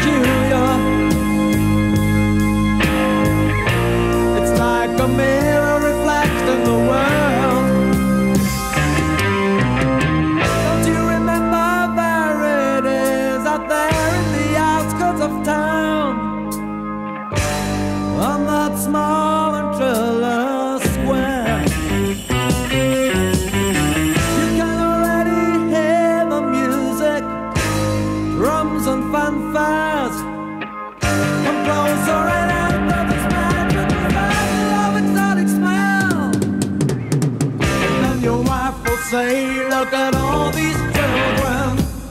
peculiar. It's like a mirror reflecting the world. Don't you remember there it is out there in the outskirts of town, on that small and trailer square? You can already hear the music, drums and fanfares. Come closer and out of its magic, revival of exotic smell. And then your wife will say, look at all these children,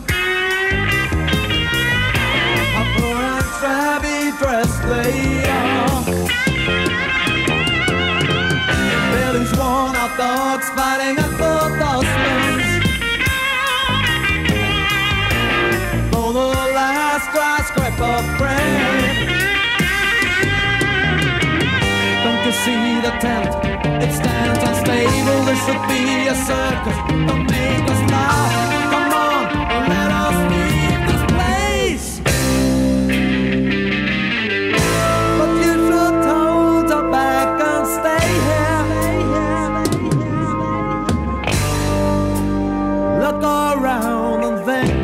how poor and shabby dressed they are. Billy's worn out dogs fighting at the dustbins for the last dry scrap of bread. Don't you see the tent? It stands unstable. This should be a circus. Don't make us laugh. Come on, let us leave this place. But you should hold her back and stay here. Look around and think.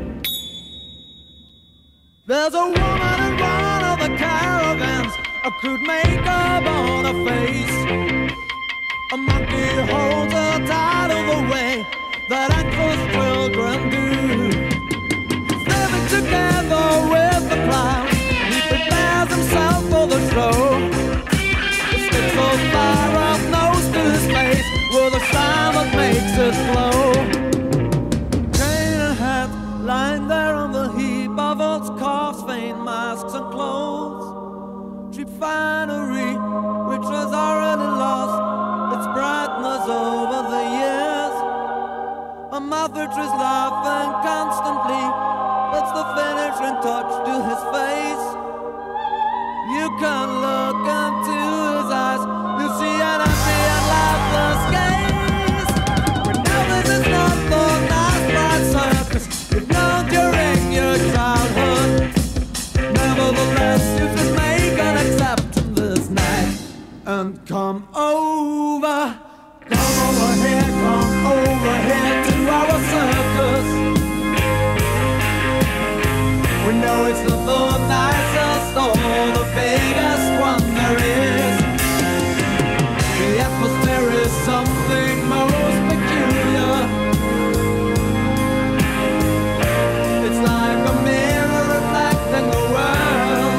There's a woman in one of the caravans who could make up on her face. A monkey holds her tied of the way that anxious children do. Living together with the clown, he prepares himself for the show. The sticks of fire up nose to his face with a shine that makes it glow. Chain and hat lying there on the heap of old scarves, vain masks and clothes. Cheap finery which has already lost its brightness over the years. A mouth which is laughing constantly puts the finishing touch to his face. You can look into his eyes, you see an empty and lifeless gaze. We know this is not the nice bright circus you've known during your childhood. Nevertheless, you should make an exception this night and come over here to our circus. We know it's not the nicest or the biggest one there is. The atmosphere is something most peculiar. It's like a mirror reflecting the world.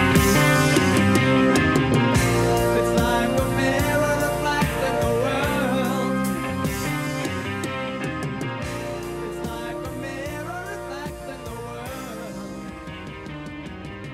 It's like a mirror reflecting the world. It's like a mirror reflecting the world.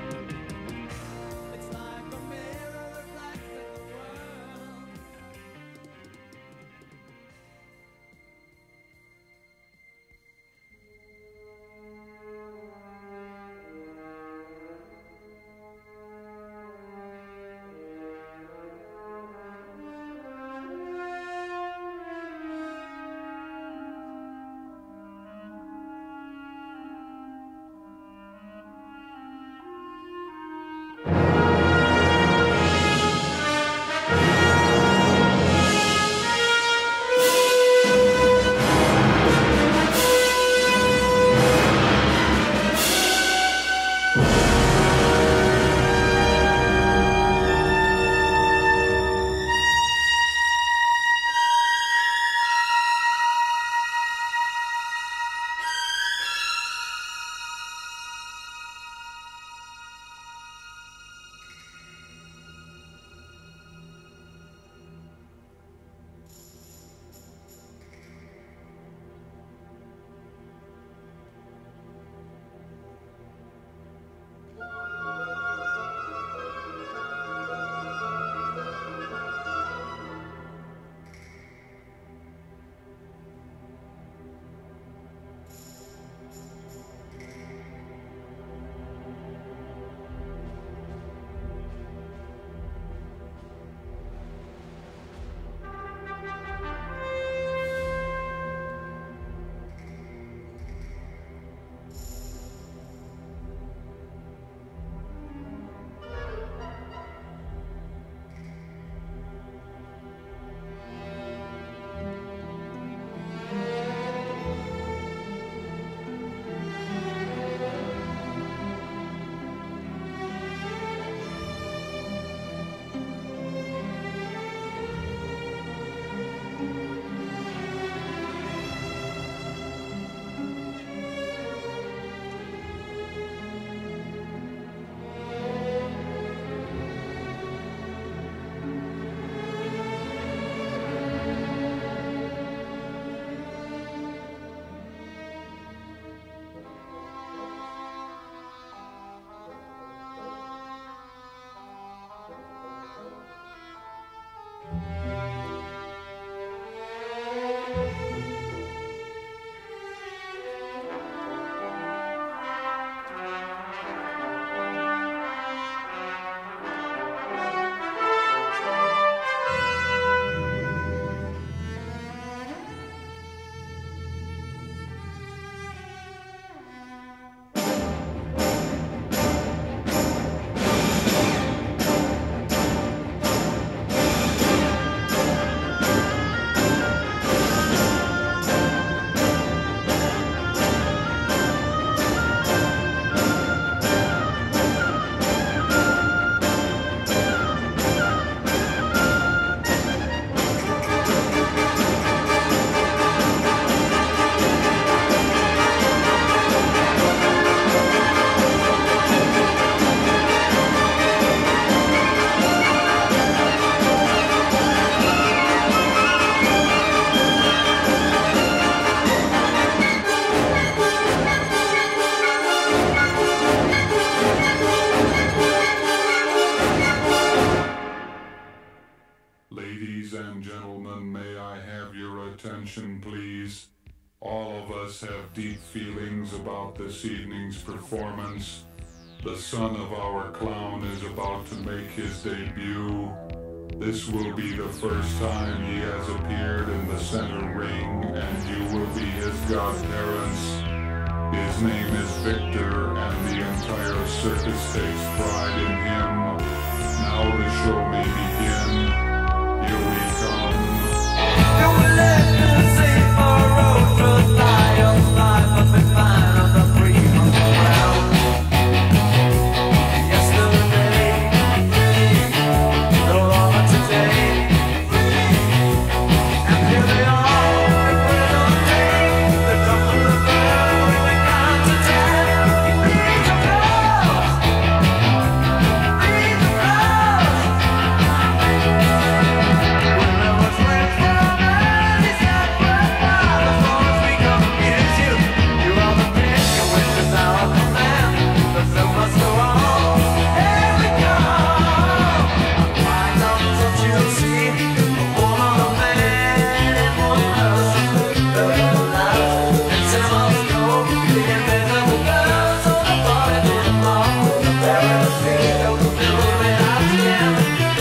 attention, please. All of us have deep feelings about this evening's performance. The son of our clown is about to make his debut. This will be the first time he has appeared in the center ring, and you will be his godparents. His name is Victor, and the entire circus takes pride in him. Now the show may begin. Here we come. You let me see for road through lions, life up and fine on the free on the ground. Yesterday, no longer today. And here they are, they put it on tape. They jump on the bell when they count to 10. These are girls. These are girls. We'll never swim from any separate wild as long as we come against you. You are the pick, your wish is our command. The film must go on. Here we come. Why don't you see a woman, a man, and one person? The love and some of the scope, the invisible girl, so the body didn't fall. The very feet of the middle of our skin.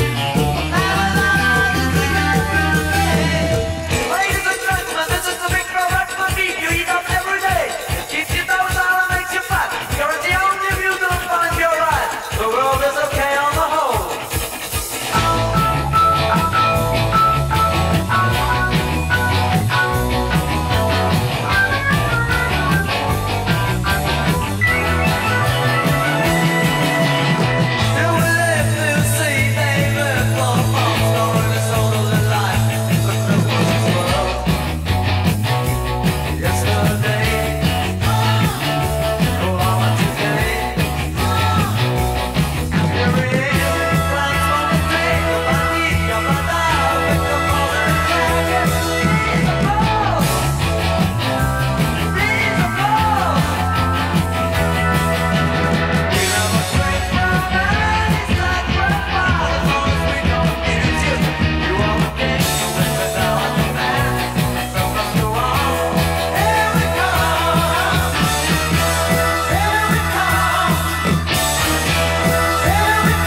Ladies and gentlemen, this is the Victor Austrian beat you eat up every day. It keeps you down and makes you fat. You're the only view to find your right. The world is okay on the whole. You live to see David Blofeld scoring his solos in life. The film was his world. Yesterday, no longer today. And here he is, transforming take the body of a dog with the golden jacket. These are balls. These are balls. We never stray from any sacred wild as long as we don't abuse you. You are the king, you win without a man. The film must go on. Here we come. Here we come. Here we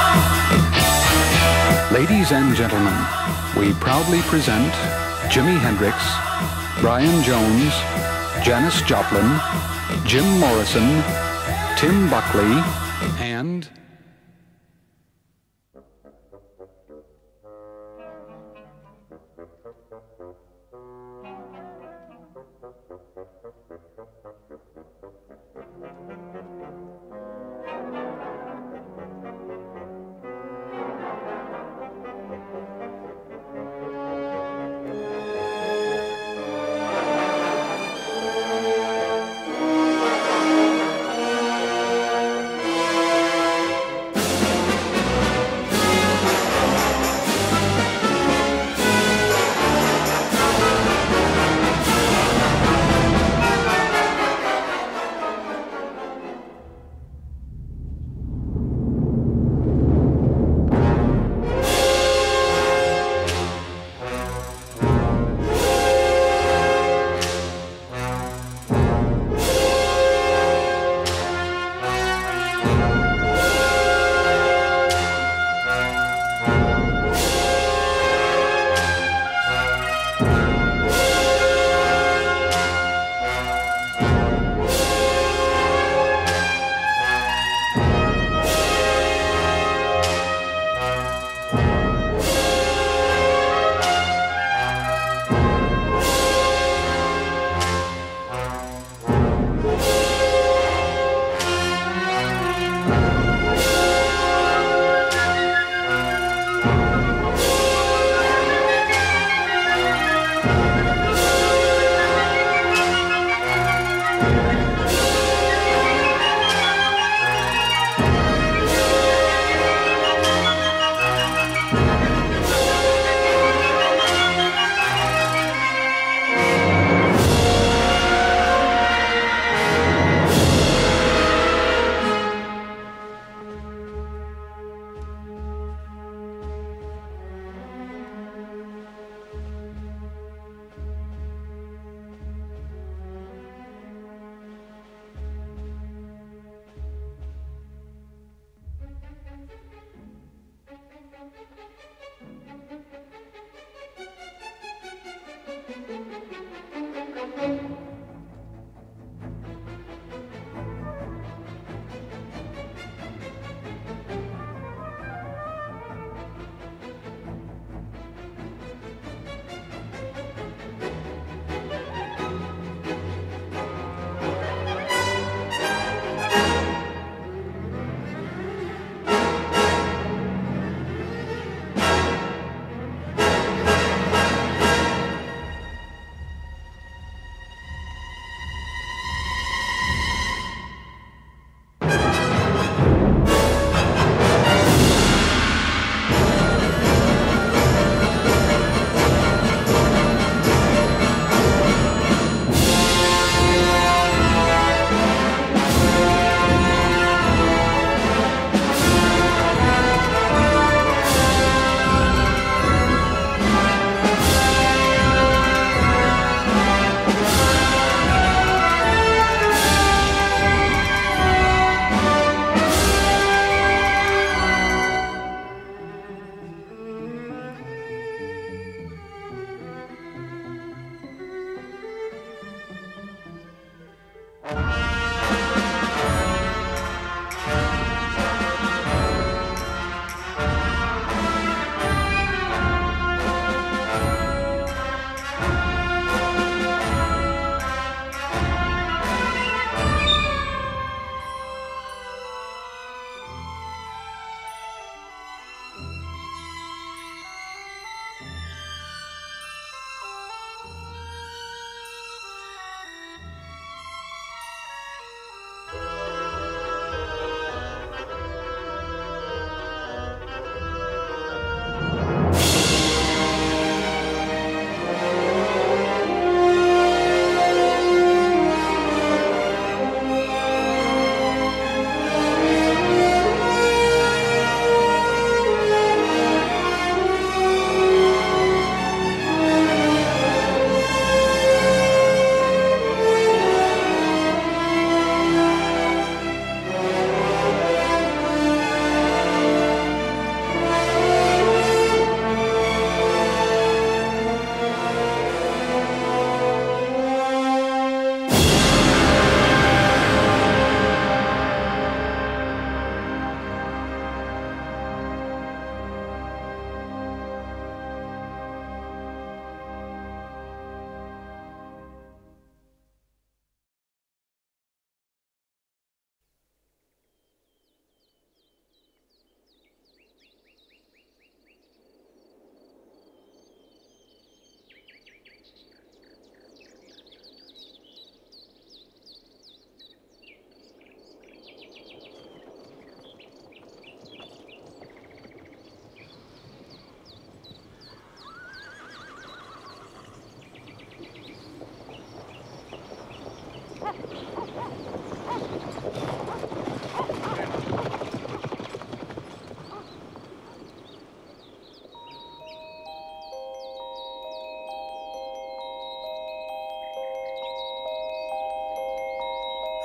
come. Ladies and gentlemen, we proudly present Jimi Hendrix, Brian Jones, Janis Joplin, Jim Morrison, Tim Buckley, and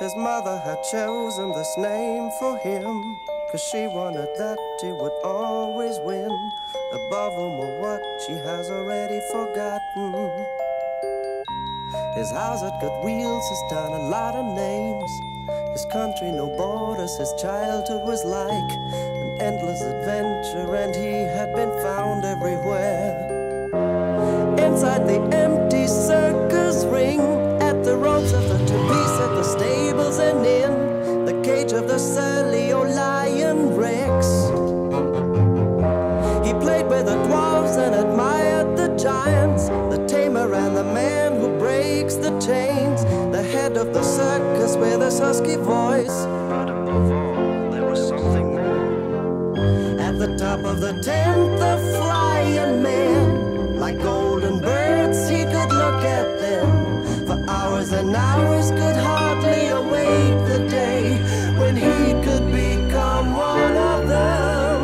his mother had chosen this name for him, 'cause she wanted that he would always win, above all what she has already forgotten. His house had got wheels, his town a lot of names, his country no borders, his childhood was like an endless adventure, and he had been found everywhere. Inside the empty circus ring, at the ropes of the trapeze, at the stables and in the cage of the surly old lion Rex. He played with the dwarves and admired the giants, the tamer and the man who breaks the chains, the head of the circus with his husky voice. But above all, there was something more. At the top of the tent, the flying man, like golden birds, he could look at them. For hours and hours, could hardly await the day when he could become one of them.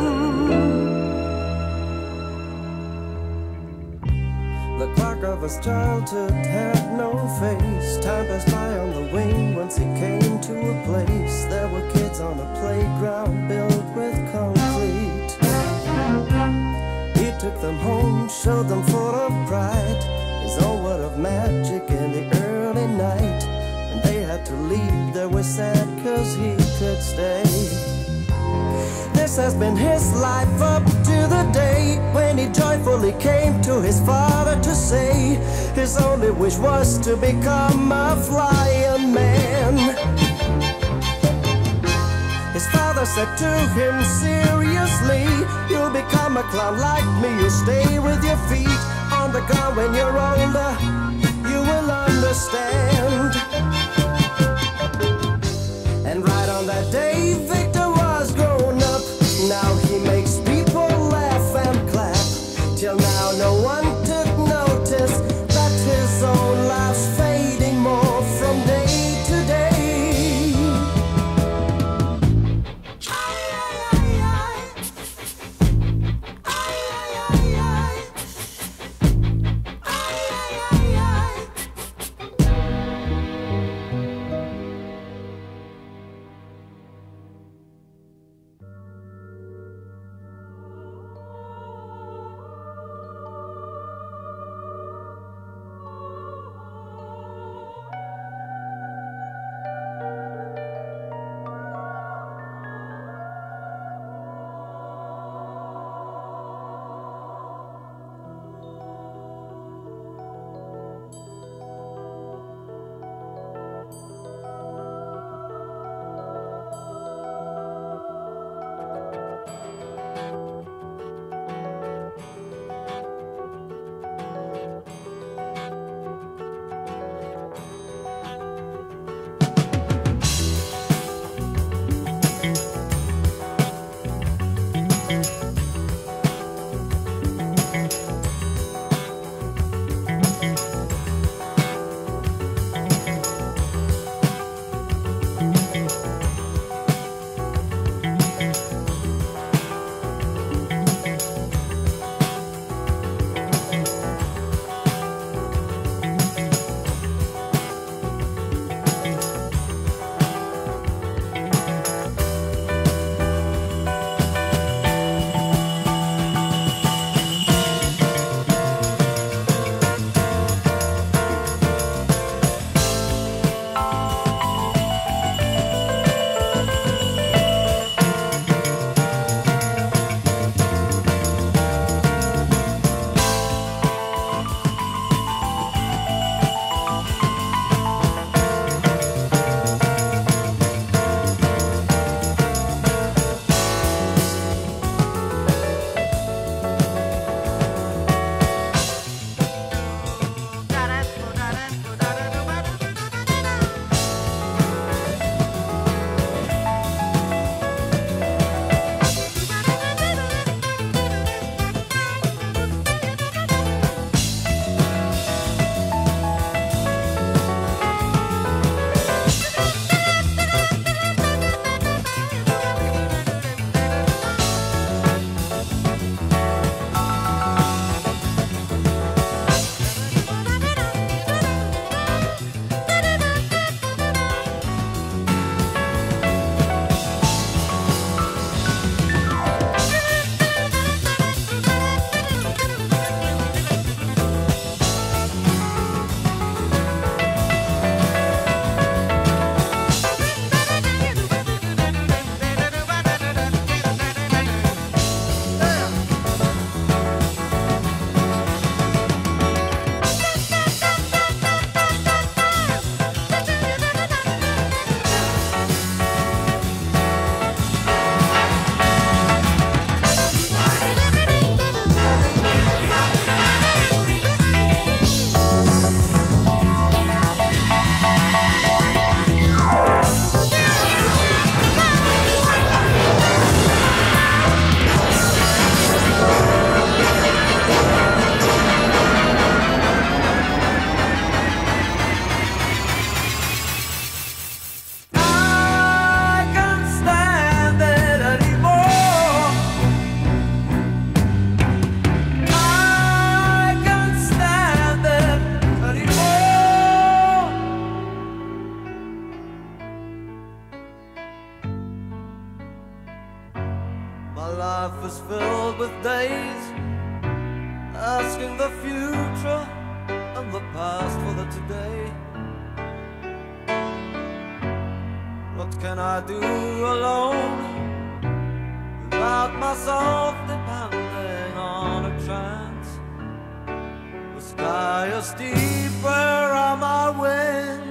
The clock of his childhood had no face. Time passed by on the wing once he came to a place. There were kids on a playground built with concrete. He took them home, showed them full of pride, his own word of magic in the early night. And they had to leave, they were sad 'cause he could stay. This has been his life up to the day when he joyfully came to his father to say his only wish was to become a flying man. His father said to him seriously, "You'll become a clown like me, you'll stay with your feet on the ground when you're older, you will understand." And right on that day, Victor was grown up. Now he makes people laugh and clap. Till now no one took notice that his own life's fading more from day to day. My life is filled with days asking the future and the past for the today. What can I do alone without myself depending on a chance? The sky is deep, where are my wings?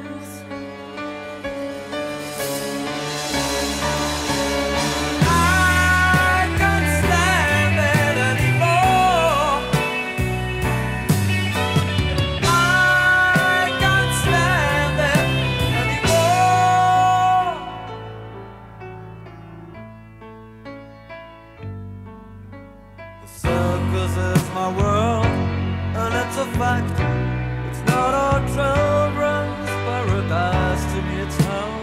My world, and it's a fact. It's not our children's paradise, to me it's hell.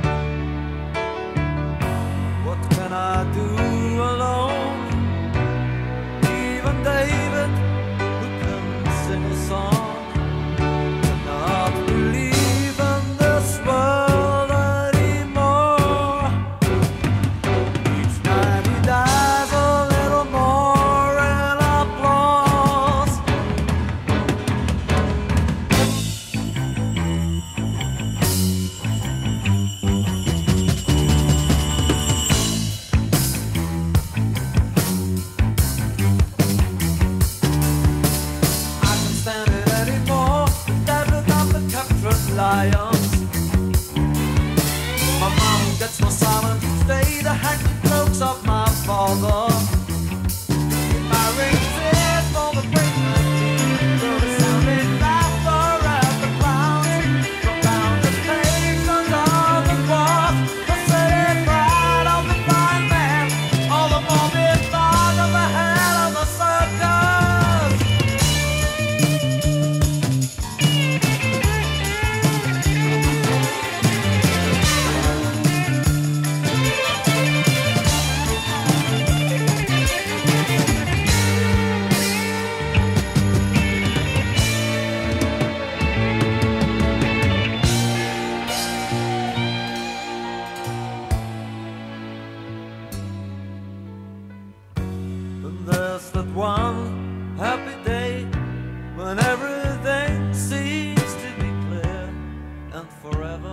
What can I do alone? Even David, who can sing a song, cannot believe in this world anymore. Each night he dies a little more. Lions. My mom gets no silence each day. The hackney jokes of my father. My rings is for the pregnant. The resounding laughter at the clowns. From down the stations of the cross. The city pride of the blind man. All the morbid thought of the head of the circus. There's that one happy day when everything seems to be clear and forever.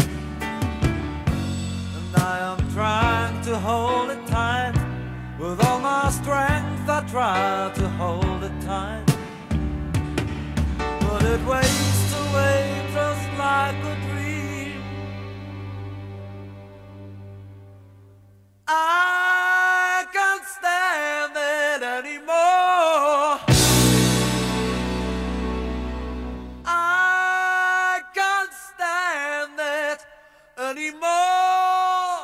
And I am trying to hold it tight. With all my strength I try to hold it tight. But it wastes away just like a dream. I can't stand it anymore. I can't stand it anymore.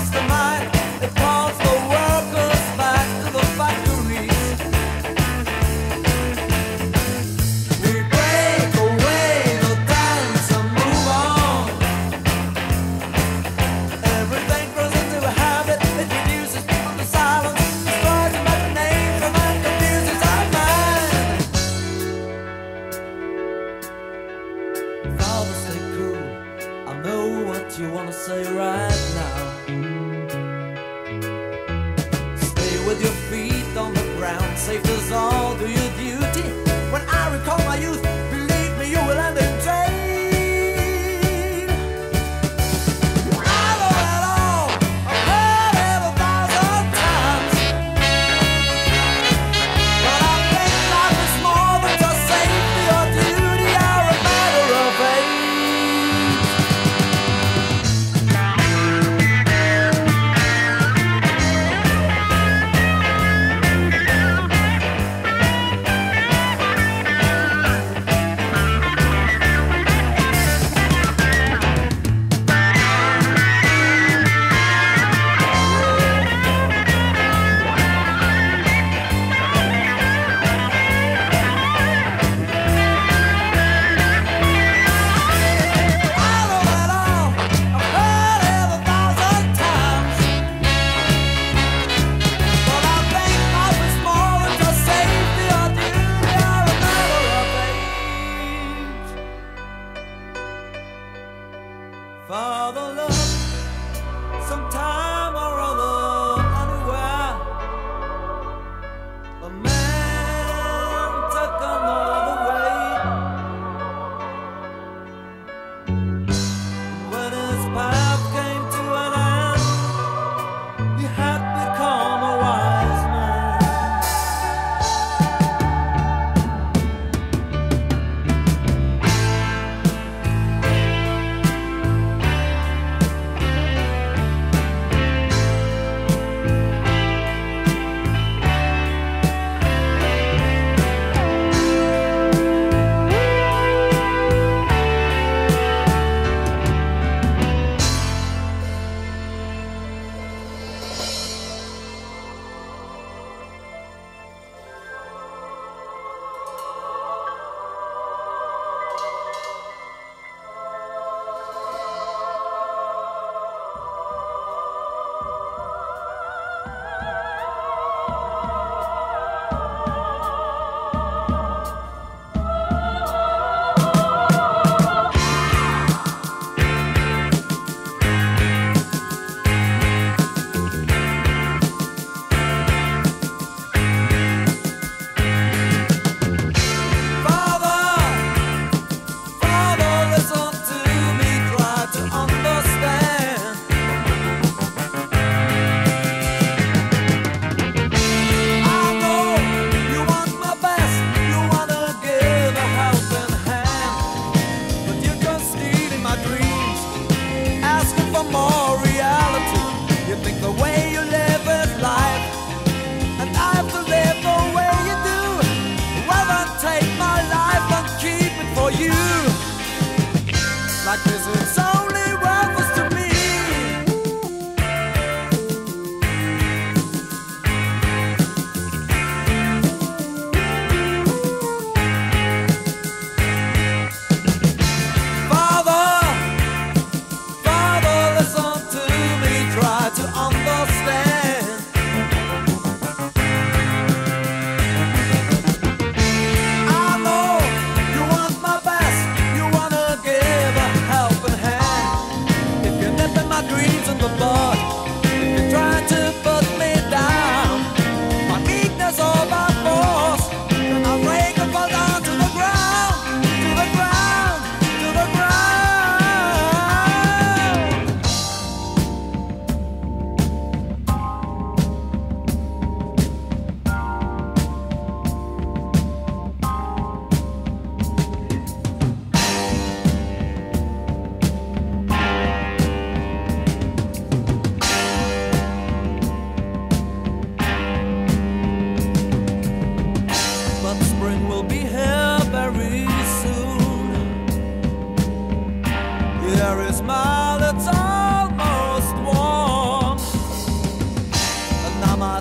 mastermind. It calls the workers back to the factories. We break away the dance and move on. Everything grows into a habit. It reduces people to silence, destroys imagination and confuses our mind. Father, stay cool. I know what you wanna say right now. Stay with your feet on the ground, safe as all, do your duty. When I recall my youth, believe me, you will end in jail. I know it all, I've heard it 1,000 times. But I think life is more than just safety or duty, or a matter of age.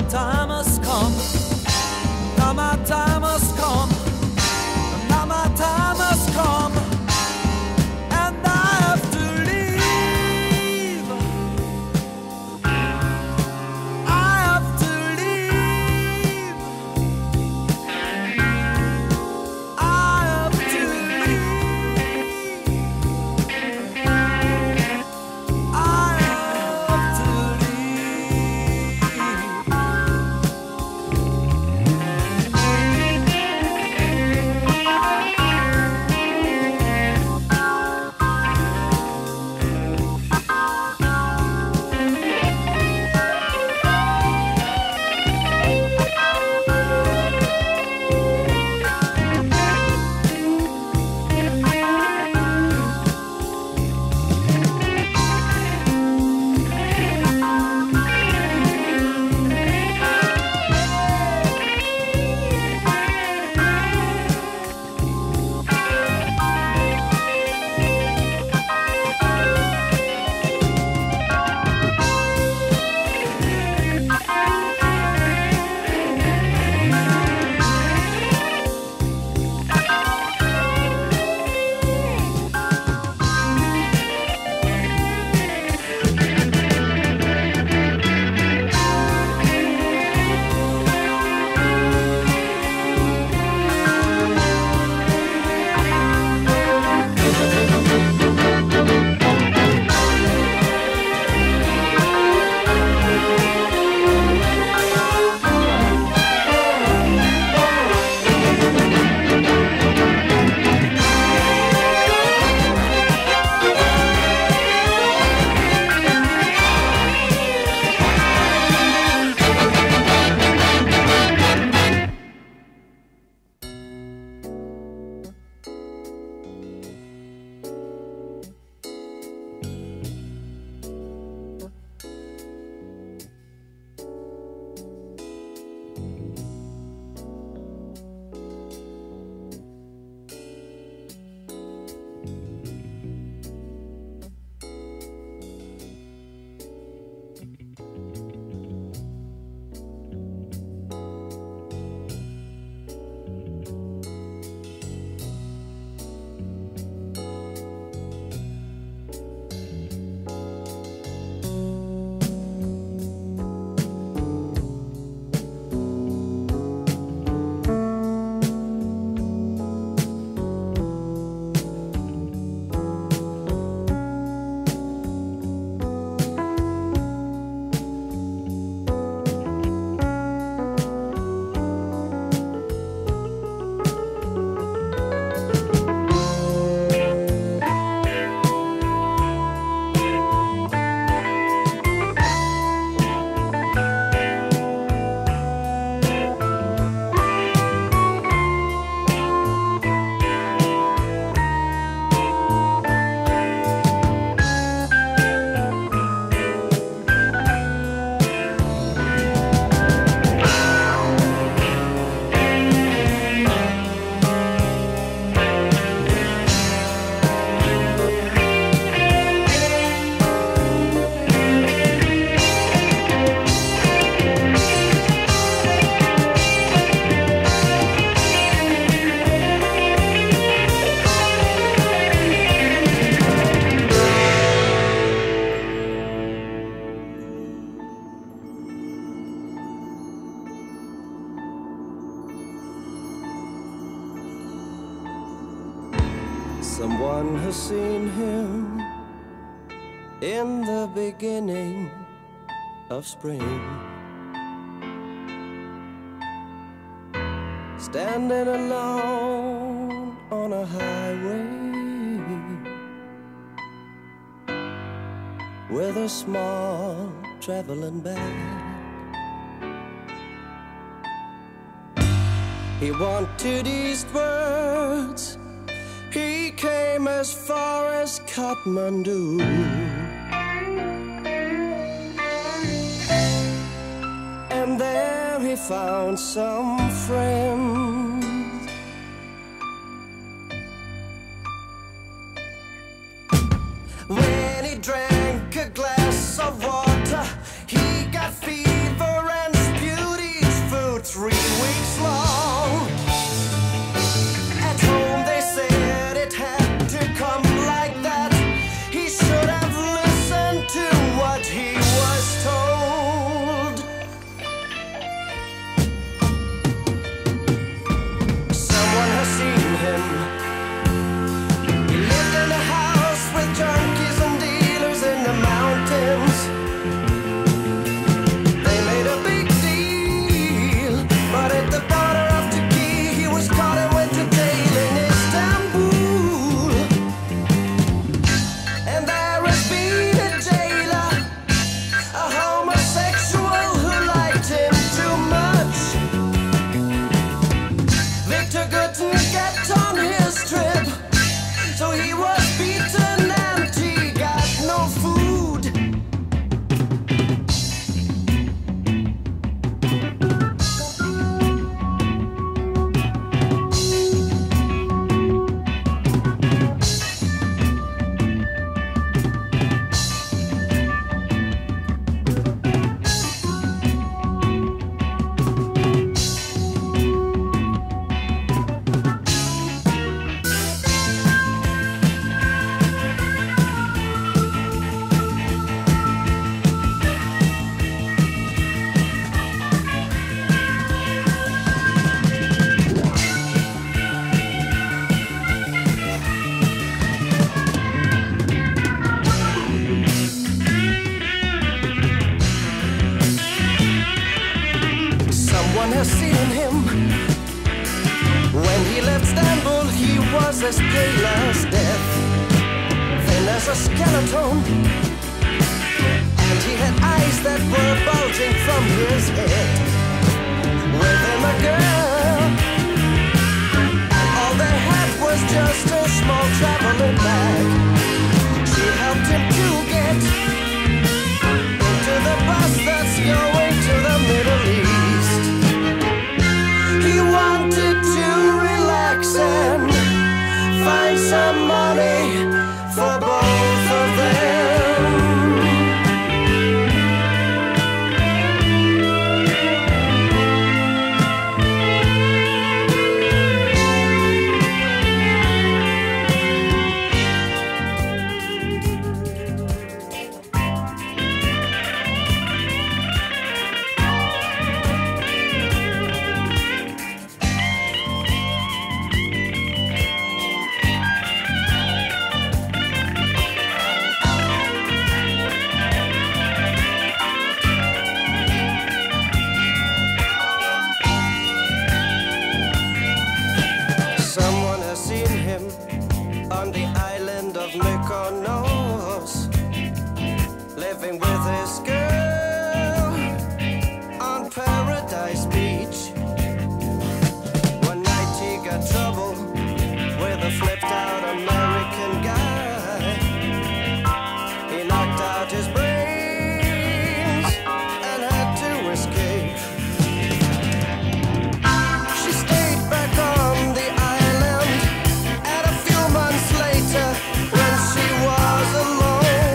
time has come. Now my time has come. Now my time has come. And I have to leave. I have to leave. I have to leave. I have to Someone has seen him in the beginning of spring, standing alone on a highway with a small traveling bag. He wanted eastwards, he came as far as Kathmandu, and there he found some friends. When he drank a glass of water, he got fever and spewed. Someone has seen him. When he left Istanbul, he was as pale as death, thin as a skeleton, and he had eyes that were bulging from his head. With him a girl, and all they had was just a small traveling bag. She helped him to get into the bus that's going to the Middle East. He wanted to relax and find some money for both of them. Living with his girl on Paradise Beach. One night he got trouble with a flipped out American guy. He knocked out his brains and had to escape. She stayed back on the island, and a few months later, when she was alone,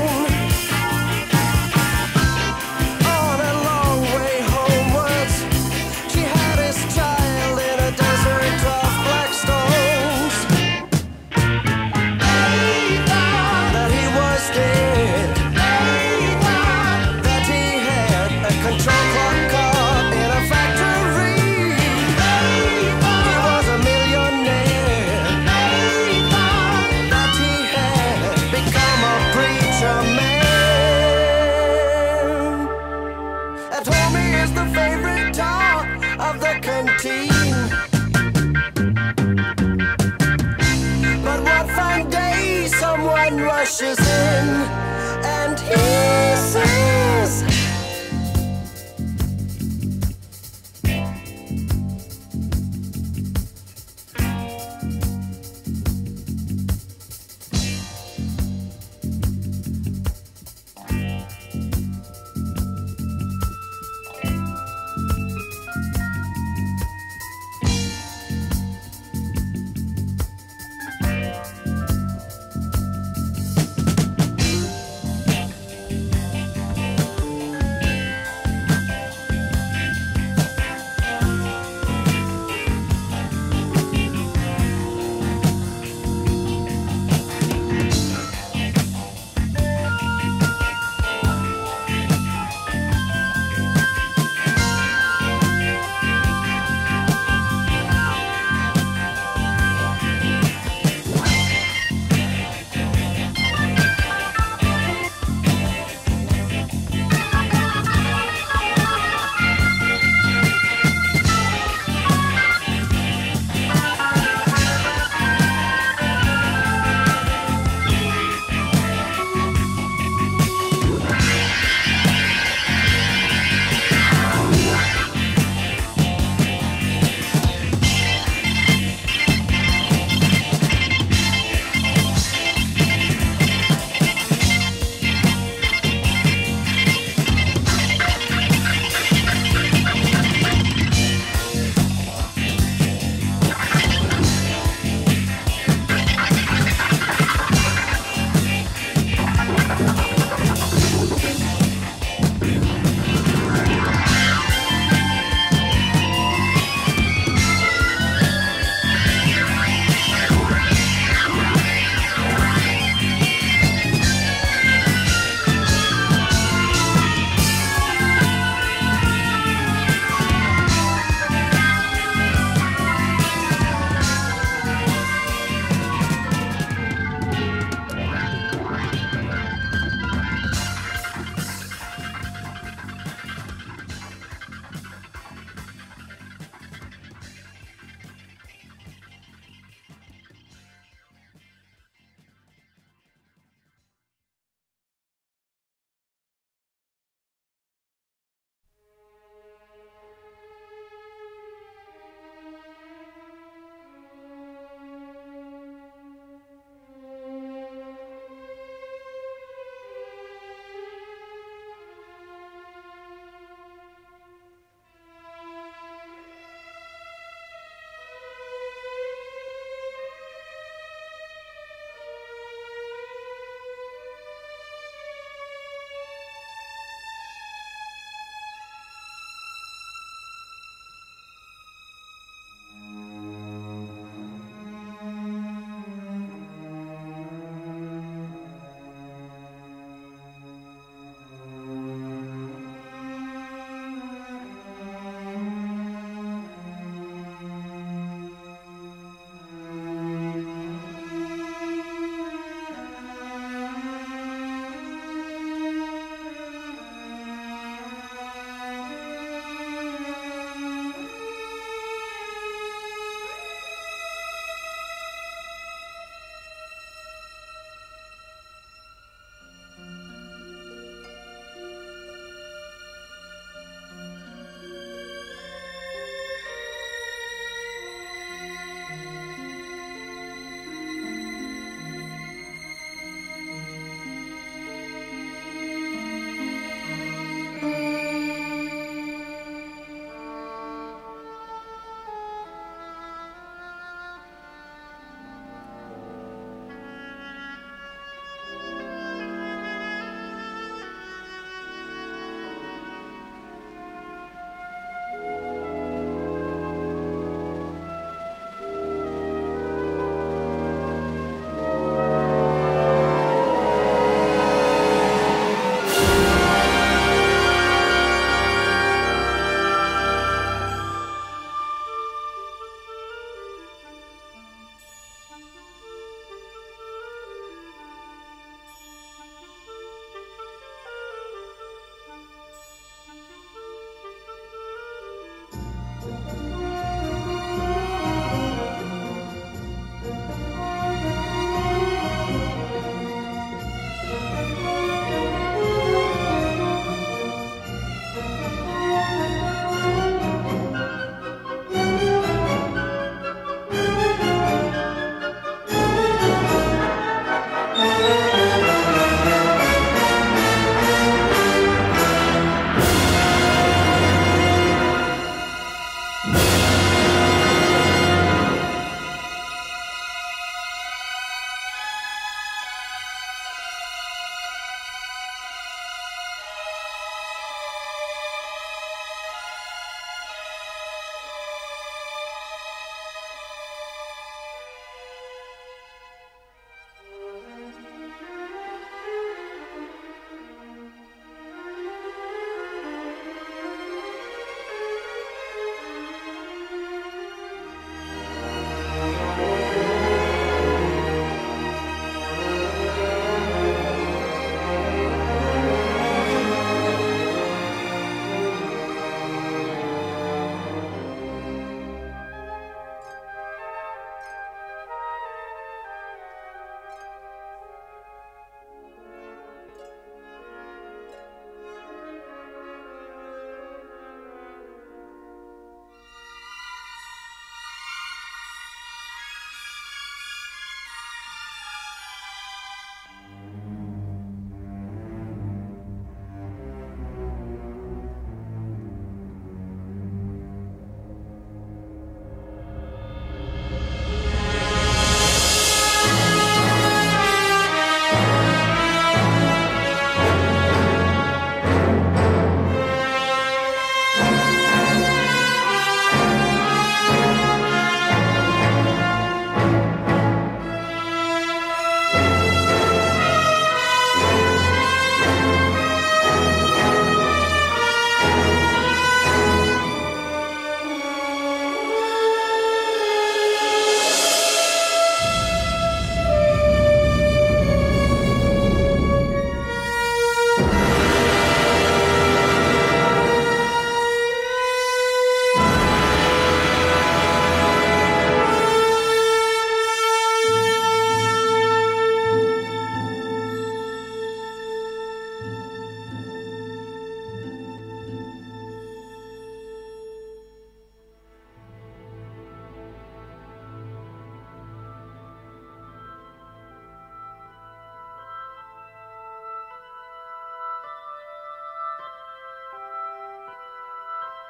rushes in and he says,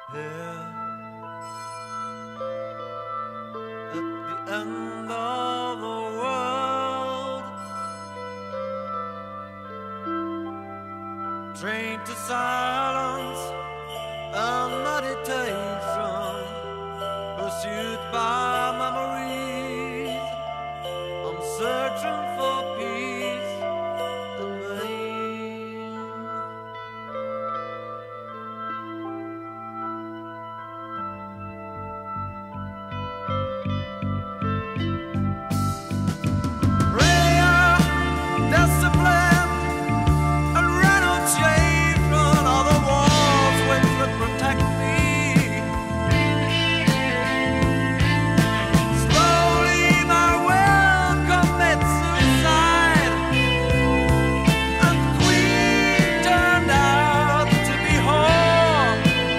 Here at the end of the world, trained to silence and meditation, pursued by memories, I'm searching for peace in vain. Prayer, discipline, and renunciation are the walls which would protect me. Slowly my will commits suicide, and queen turned out to be whore.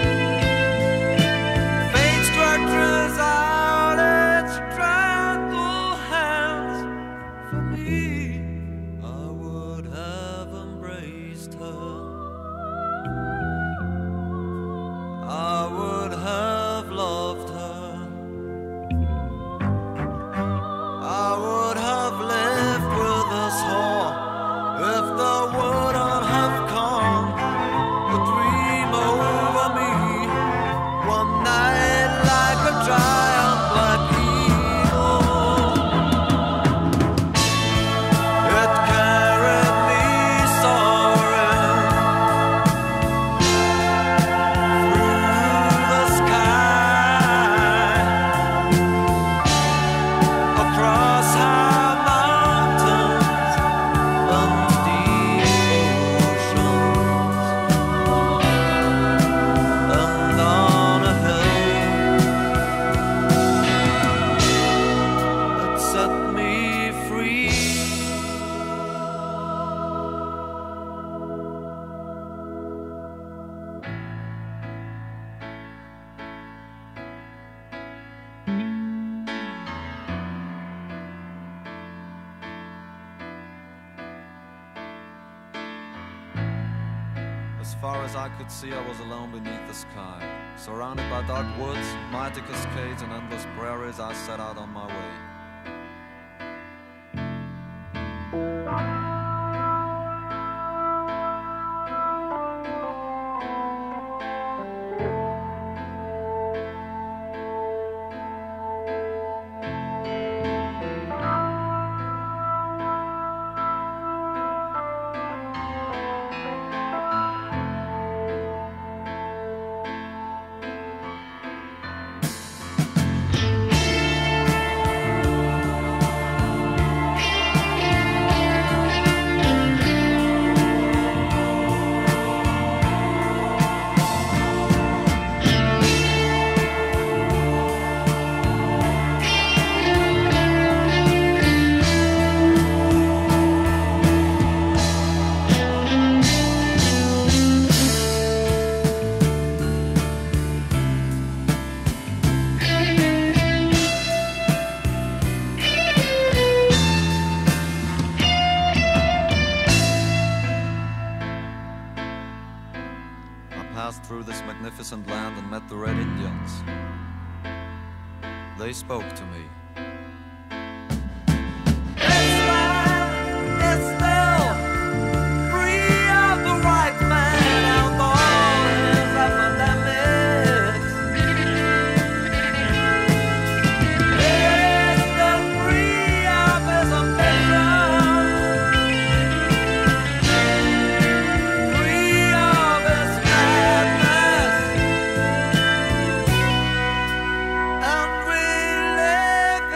Fate stretches out its tranquil hands for me. I would have embraced her, I would have loved her, I would have lived with this whore if there wouldn't have come a dream over me one night like a giant black eagle. It carried me soaring through the sky, across high mountains and deep oceans, and on a hill. It set me free. As far as I could see, I was alone beneath the sky. Surrounded by dark woods, mighty cascades, and endless prairies, I set out on my way. Passed through this magnificent land and met the Red Indians. They spoke to me. This land is still free of the white man and all his epidemics. It is still free of his ambition, free of his madness, and we live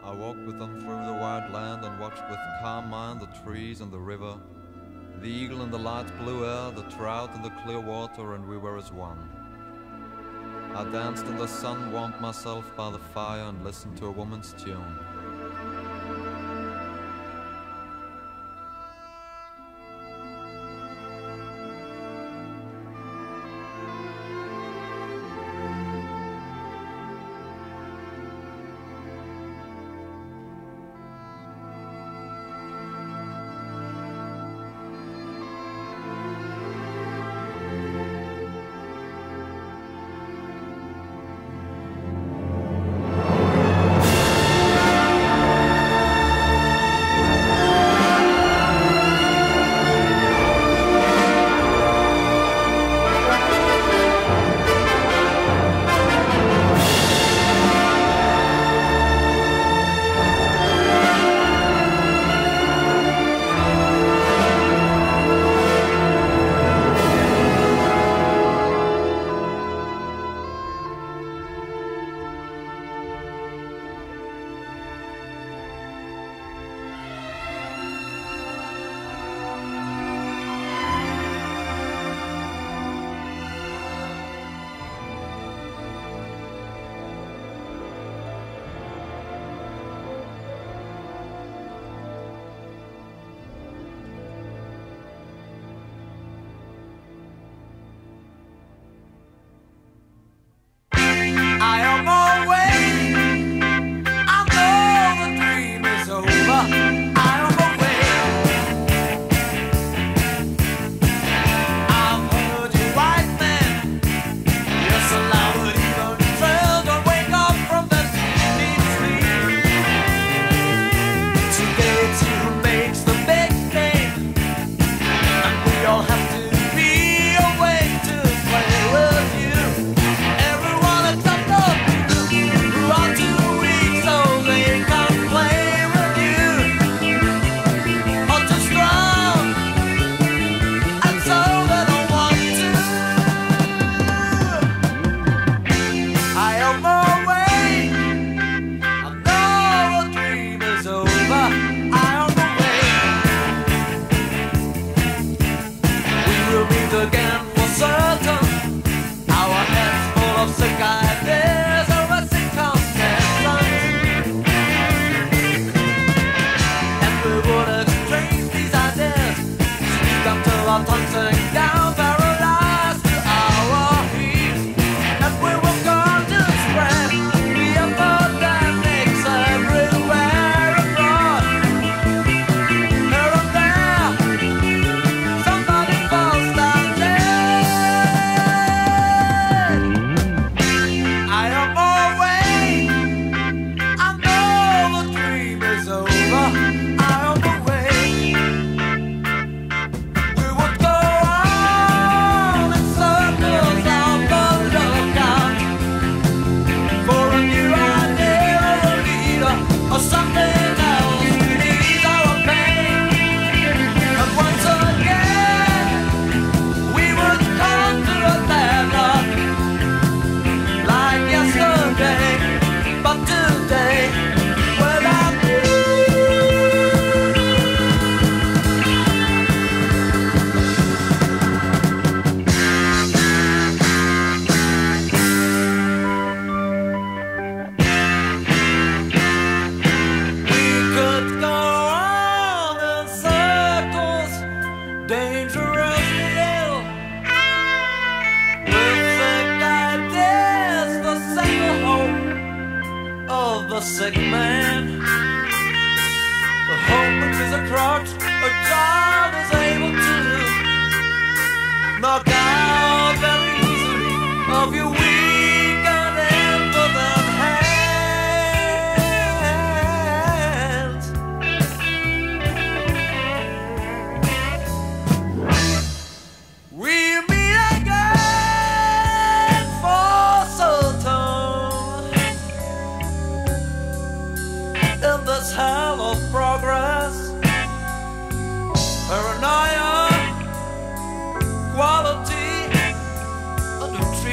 I walked with them through the wide land and watched with calm mind the trees and the river, the eagle in the light blue air, the trout in the clear water, and we were as one. I danced in the sun, warmed myself by the fire, and listened to a woman's tune.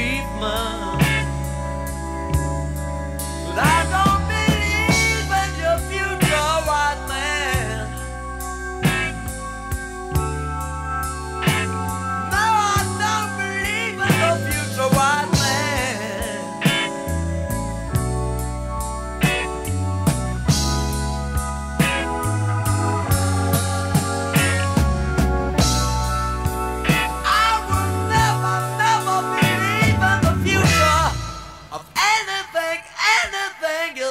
But I don't believe in you.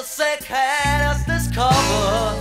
sick head has discovered.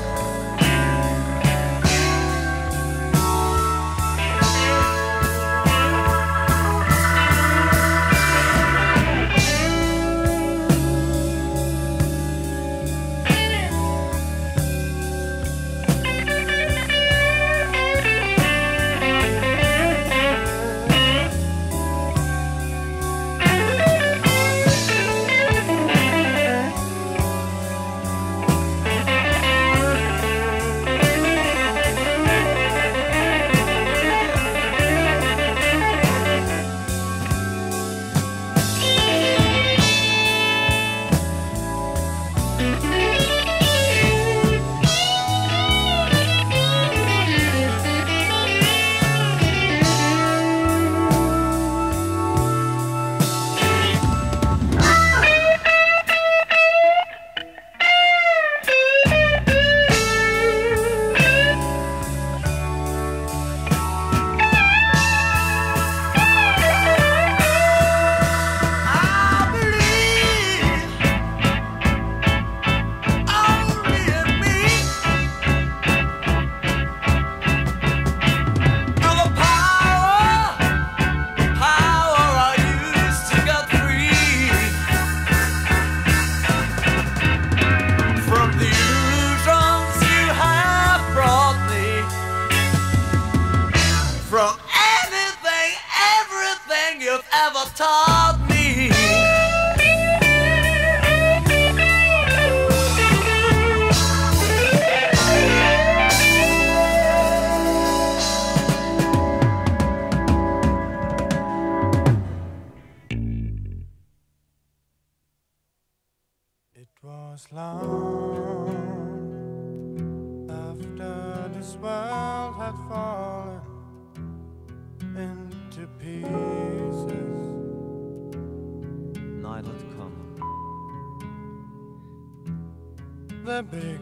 The big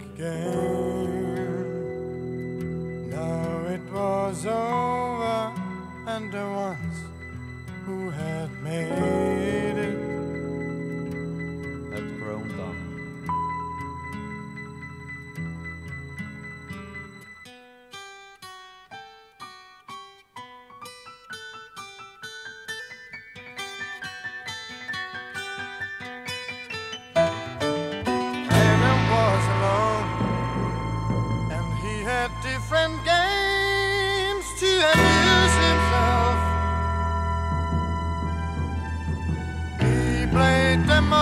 game. Now it was over, and the ones who had made it had grown dumb. Different games to amuse himself. He played them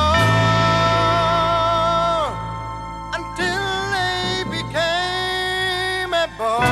all until they became a bore.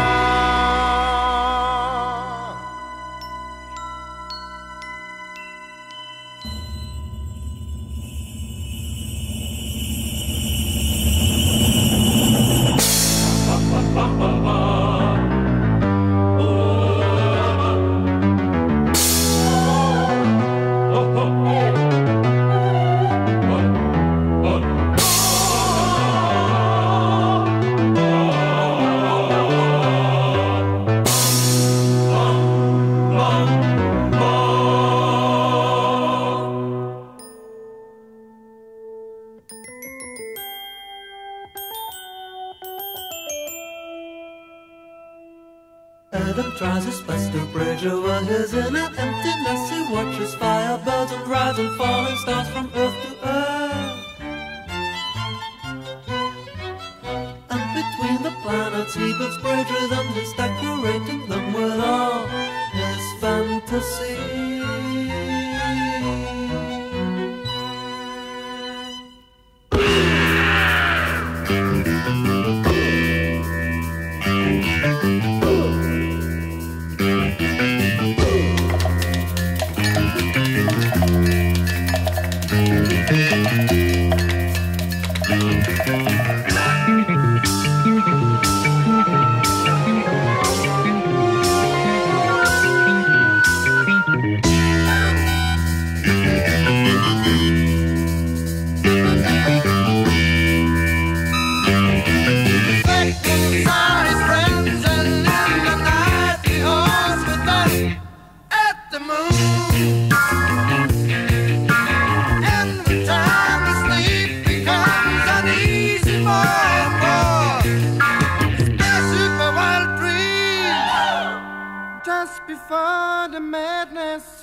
Adam tries his best to bridge over his inner emptiness. He watches fire, birds and rise and falling stars from earth to earth. And between the planets he builds bridges and he's decorating them with all his fantasy.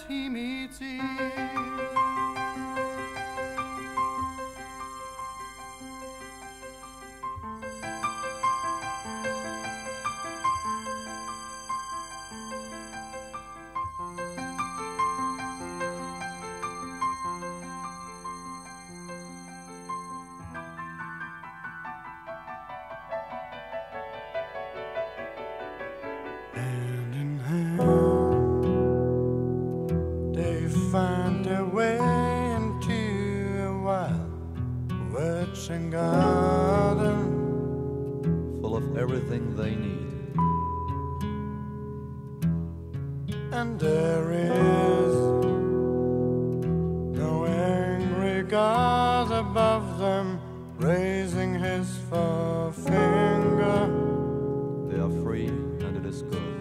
he meets Eve. Hand in hand, they find their way into a wild witching garden full of everything they need. And there is no angry God above them, raising his forefinger. They are free and it is good.